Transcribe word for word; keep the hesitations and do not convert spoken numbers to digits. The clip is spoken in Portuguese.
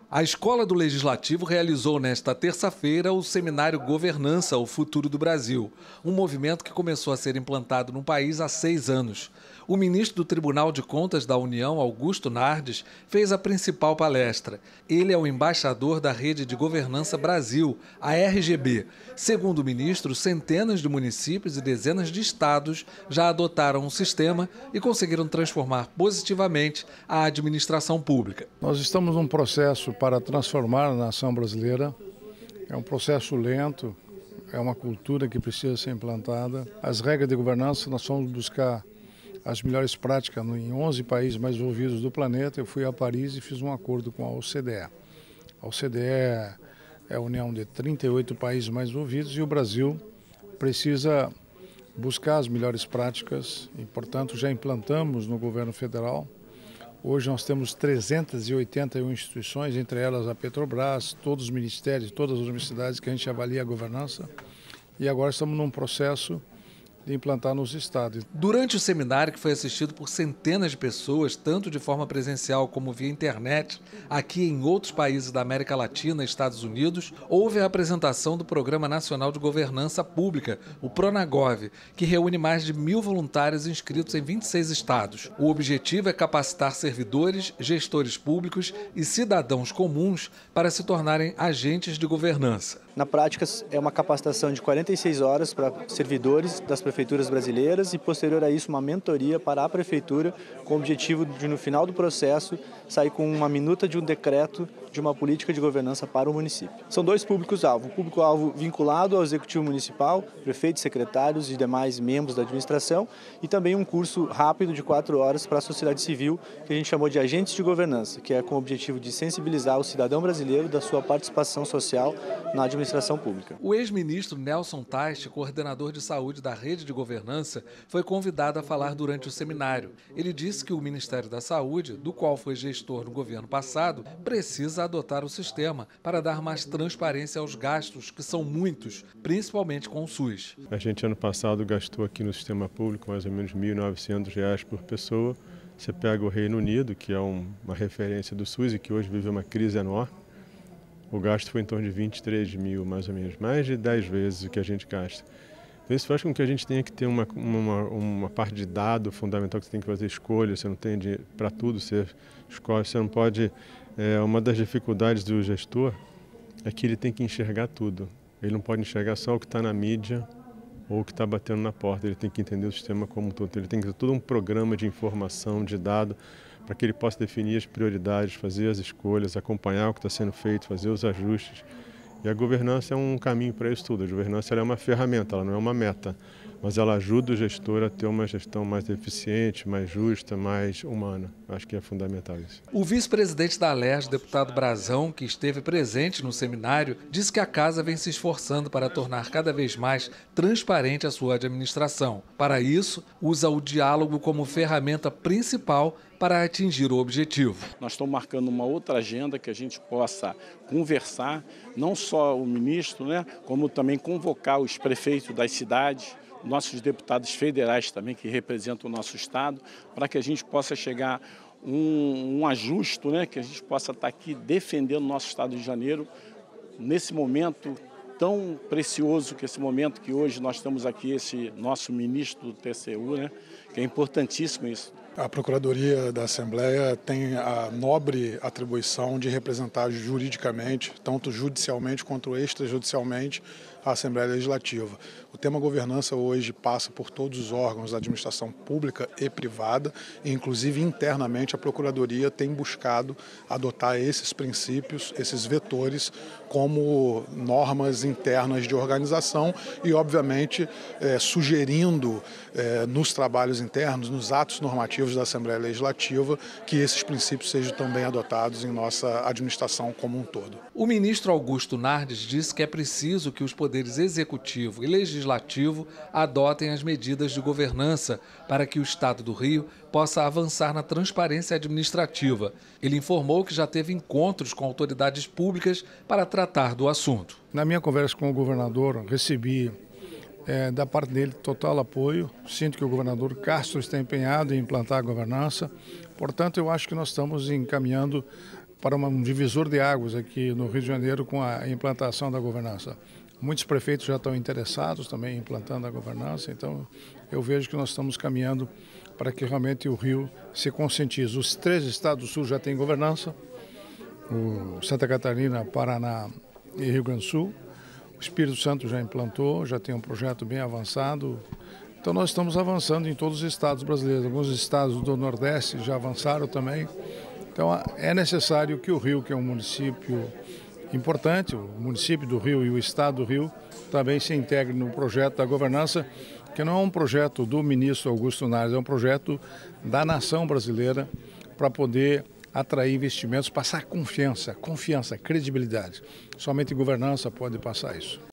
A Escola do Legislativo realizou nesta terça-feira o seminário Governança, o Futuro do Brasil, um movimento que começou a ser implantado no país há seis anos. O ministro do Tribunal de Contas da União, Augusto Nardes, fez a principal palestra. Ele é o embaixador da Rede de Governança Brasil, a R G B. Segundo o ministro, centenas de municípios e dezenas de estados já adotaram o sistema e conseguiram transformar positivamente a administração pública. Nós estamos num processo para transformar a nação brasileira. É um processo lento, é uma cultura que precisa ser implantada. As regras de governança, nós vamos buscar as melhores práticas em onze países mais desenvolvidos do planeta. Eu fui a Paris e fiz um acordo com a O C D E. A O C D E é a união de trinta e oito países mais desenvolvidos e o Brasil precisa buscar as melhores práticas e, portanto, já implantamos no governo federal. Hoje nós temos trezentas e oitenta e uma instituições, entre elas a Petrobras, todos os ministérios, todas as universidades que a gente avalia a governança. E agora estamos num processo de implantar nos estados. Durante o seminário, que foi assistido por centenas de pessoas, tanto de forma presencial como via internet, aqui em outros países da América Latina e Estados Unidos, houve a apresentação do Programa Nacional de Governança Pública, o PRONAGOV, que reúne mais de mil voluntários inscritos em vinte e seis estados. O objetivo é capacitar servidores, gestores públicos e cidadãos comuns para se tornarem agentes de governança. Na prática, é uma capacitação de quarenta e seis horas para servidores das prefeituras brasileiras e, posterior a isso, uma mentoria para a prefeitura com o objetivo de, no final do processo, sair com uma minuta de um decreto de uma política de governança para o município. São dois públicos-alvo. O público-alvo vinculado ao Executivo Municipal, prefeitos, secretários e demais membros da administração, e também um curso rápido de quatro horas para a sociedade civil, que a gente chamou de agentes de governança, que é com o objetivo de sensibilizar o cidadão brasileiro da sua participação social na administração pública. O ex-ministro Nelson Teich, coordenador de saúde da Rede de Governança, foi convidado a falar durante o seminário. Ele disse que o Ministério da Saúde, do qual foi gestor no governo passado, precisa adotar o sistema para dar mais transparência aos gastos, que são muitos, principalmente com o SUS. A gente, ano passado, gastou aqui no sistema público mais ou menos mil e novecentos reais por pessoa. Você pega o Reino Unido, que é um, uma referência do SUS e que hoje vive uma crise enorme. O gasto foi em torno de vinte e três mil, mais ou menos, mais de dez vezes o que a gente gasta. Isso faz com que a gente tenha que ter uma, uma, uma parte de dado fundamental, que você tem que fazer escolha, você não tem dinheiro para tudo, você escolhe, você não pode... É, uma das dificuldades do gestor é que ele tem que enxergar tudo. Ele não pode enxergar só o que está na mídia ou o que está batendo na porta, ele tem que entender o sistema como um todo. Ele tem que ter todo um programa de informação, de dado, para que ele possa definir as prioridades, fazer as escolhas, acompanhar o que está sendo feito, fazer os ajustes. E a governança é um caminho para isso tudo. A governança ela é uma ferramenta, ela não é uma meta, mas ela ajuda o gestor a ter uma gestão mais eficiente, mais justa, mais humana. Acho que é fundamental isso. O vice-presidente da Alerj, deputado Brazão, que esteve presente no seminário, disse que a casa vem se esforçando para tornar cada vez mais transparente a sua administração. Para isso, usa o diálogo como ferramenta principal para atingir o objetivo. Nós estamos marcando uma outra agenda que a gente possa conversar, não só o ministro, né, como também convocar os prefeitos das cidades, nossos deputados federais também, que representam o nosso estado, para que a gente possa chegar um, um ajuste, né, que a gente possa estar aqui defendendo o nosso estado de Janeiro nesse momento tão precioso, que esse momento que hoje nós estamos aqui, esse nosso ministro do T C U, né, que é importantíssimo isso. A Procuradoria da Assembleia tem a nobre atribuição de representar juridicamente, tanto judicialmente quanto extrajudicialmente, a Assembleia Legislativa. O tema governança hoje passa por todos os órgãos da administração pública e privada, e inclusive internamente a Procuradoria tem buscado adotar esses princípios, esses vetores, como normas internas de organização e, obviamente, é, sugerindo é, nos trabalhos internos, nos atos normativos da Assembleia Legislativa, que esses princípios sejam também adotados em nossa administração como um todo. O ministro Augusto Nardes disse que é preciso que os poderes executivo e legislativo adotem as medidas de governança para que o Estado do Rio possa avançar na transparência administrativa. Ele informou que já teve encontros com autoridades públicas para tratar do assunto. Na minha conversa com o governador, recebi é, da parte dele total apoio. Sinto que o governador Castro está empenhado em implantar a governança. Portanto, eu acho que nós estamos encaminhando para um divisor de águas aqui no Rio de Janeiro com a implantação da governança. Muitos prefeitos já estão interessados também em implantando a governança, então eu vejo que nós estamos caminhando para que realmente o Rio se conscientize. Os três estados do Sul já têm governança, o Santa Catarina, Paraná e Rio Grande do Sul. O Espírito Santo já implantou, já tem um projeto bem avançado. Então nós estamos avançando em todos os estados brasileiros. Alguns estados do Nordeste já avançaram também. Então é necessário que o Rio, que é um município importante, o município do Rio e o estado do Rio, também se integrem no projeto da governança, que não é um projeto do ministro Augusto Nardes, é um projeto da nação brasileira para poder atrair investimentos, passar confiança, confiança, credibilidade. Somente governança pode passar isso.